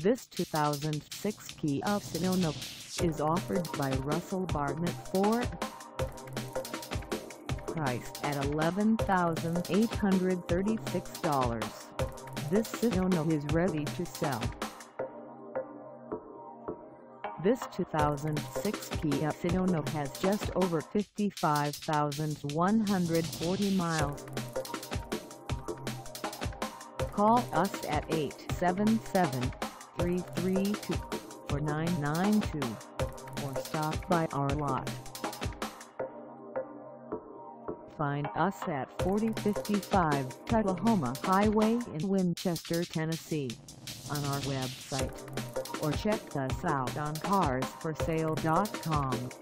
This 2006 Kia Sedona is offered by Russell Barnett Ford. Priced at $11,836, this Sedona is ready to sell. This 2006 Kia Sedona has just over 55,140 miles. Call us at 877-332-4992 or stop by our lot. Find us at 4055 Tullahoma Highway in Winchester, Tennessee, on our website, or check us out on carsforsale.com.